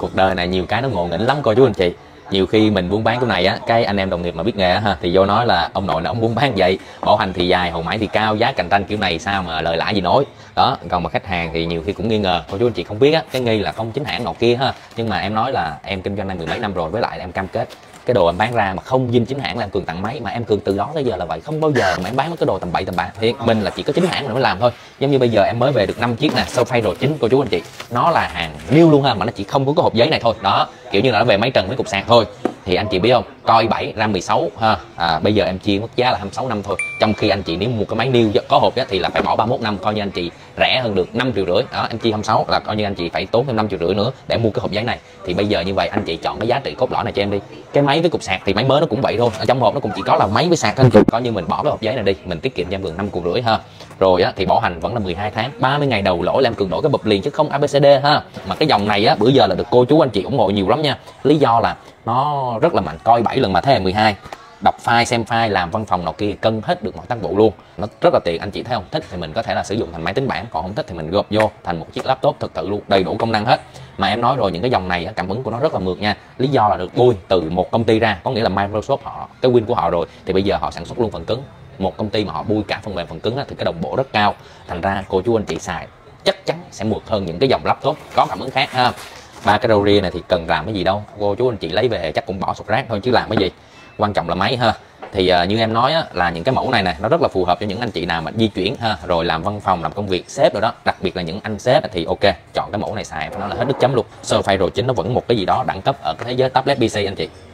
Cuộc đời này nhiều cái nó ngộ nghĩnh lắm cô chú anh chị. Nhiều khi mình buôn bán chỗ này á, cái anh em đồng nghiệp mà biết nghề á ha, thì vô nói là ông nội là ông buôn bán vậy, bảo hành thì dài, hậu mãi thì cao, giá cạnh tranh kiểu này sao mà lời lãi gì nói. Đó, còn mà khách hàng thì nhiều khi cũng nghi ngờ, cô chú anh chị không biết á, cái nghi là không chính hãng nọ kia ha. Nhưng mà em nói là em kinh doanh này mười mấy năm rồi, với lại là em cam kết cái đồ em bán ra mà không dinh chính hãng là em Cường tặng máy, mà em Cường từ đó tới giờ là vậy, không bao giờ mà em bán mấy cái đồ tầm bậy tầm bạ. Thiệt, mình là chỉ có chính hãng mới làm thôi. Giống như bây giờ em mới về được 5 chiếc nè, Surface 9 cô chú anh chị, nó là hàng new luôn ha, mà nó chỉ không có cái hộp giấy này thôi. Đó, kiểu như là nó về máy trần với cục sạc thôi. Thì anh chị biết không, Core i7 RAM 16 ha, bây giờ em chia mức giá là 26 năm thôi. Trong khi anh chị nếu mua cái máy new có hộp á, thì là phải bỏ 31 năm, coi như anh chị rẻ hơn được 5,5 triệu. Đó, em chia 26 là coi như anh chị phải tốn thêm 5,5 triệu nữa để mua cái hộp giấy này. Thì bây giờ như vậy anh chị chọn cái giá trị cốt lõi này cho em đi. Cái máy với cục sạc thì máy mới nó cũng vậy thôi, ở trong hộp nó cũng chỉ có là máy với sạc thôi. Coi như mình bỏ cái hộp giấy này đi, mình tiết kiệm cho em Cường 5,5 triệu ha. Rồi á thì bảo hành vẫn là 12 tháng, 30 ngày đầu lỗi là em Cường đổi cái bập liền chứ không ABCD ha. Mà cái dòng này á bữa giờ là được cô chú anh chị ủng hộ nhiều lắm nha. Lý do là nó rất là mạnh, Core 7 lần mà thế hệ 12, đọc file xem file làm văn phòng nào kia cân hết được mọi tác vụ luôn, nó rất là tiện. Anh chị thấy không, thích thì mình có thể là sử dụng thành máy tính bảng, còn không thích thì mình gộp vô thành một chiếc laptop thực sự luôn, đầy đủ công năng hết. Mà em nói rồi, những cái dòng này cảm ứng của nó rất là mượt nha. Lý do là được bui từ một công ty ra, có nghĩa là Microsoft họ cái win của họ rồi thì bây giờ họ sản xuất luôn phần cứng. Một công ty mà họ bui cả phần mềm phần cứng thì cái đồng bộ rất cao, thành ra cô chú anh chị xài chắc chắn sẽ mượt hơn những cái dòng laptop có cảm ứng khác ha. Ba cái râu ria này thì cần làm cái gì đâu, cô chú anh chị lấy về chắc cũng bỏ sọt rác thôi chứ làm cái gì, quan trọng là máy ha. Thì như em nói á, là những cái mẫu này nó rất là phù hợp cho những anh chị nào mà di chuyển ha, rồi làm văn phòng, làm công việc sếp rồi đó, đặc biệt là những anh sếp thì ok, chọn cái mẫu này xài nó là hết nước chấm luôn. Surface 9 nó vẫn một cái gì đó đẳng cấp ở cái thế giới tablet PC anh chị.